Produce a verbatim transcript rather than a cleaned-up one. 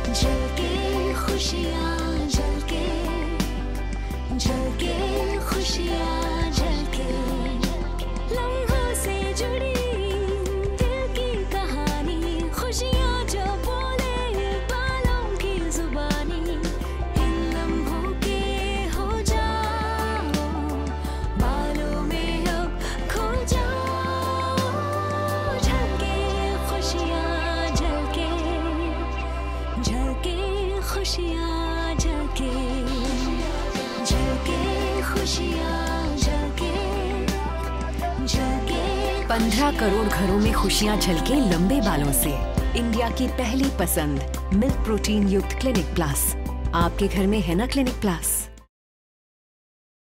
झलके खुशियाँ झलके झलके खुशियाँ झलके लम्हों से जुड़ी दिल की कहानी खुशियाँ जो बोले बालों की जुबानी इन लम्हों के हो जाओ बालों में अब खो जाओ झलके खुशियाँ झलके झलके खुशियाँ झलके झलके खुशियाँ झलके झलके पंद्रह करोड़ घरों में खुशियां झलके लंबे बालों से। इंडिया की पहली पसंद मिल्क प्रोटीन युक्त क्लिनिक प्लस। आपके घर में है ना क्लिनिक प्लस।